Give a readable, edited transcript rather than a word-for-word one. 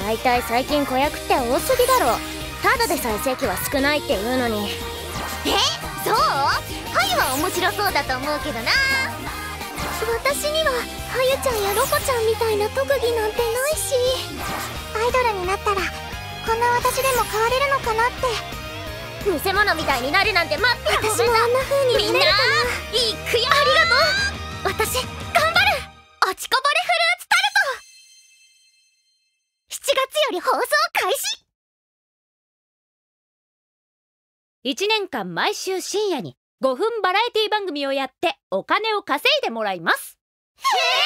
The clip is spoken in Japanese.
だいたい最近子役って多すぎだろ。ただでさえ席は少ないっていうのに。 そう？ハユは面白そうだと思うけどな。私にはハユちゃんやロコちゃんみたいな特技なんてないし、アイドルになったらこんな私でも変われるのかなって。 見せ物みたいになるなんて待ってる。 私もあんな風になれるかな。 行くよ。 ありがとう。私頑張る。落ちこぼれフルーツタルト、7月より放送開始。 1年間毎週深夜に5分バラエティ番組をやってお金を稼いでもらいます。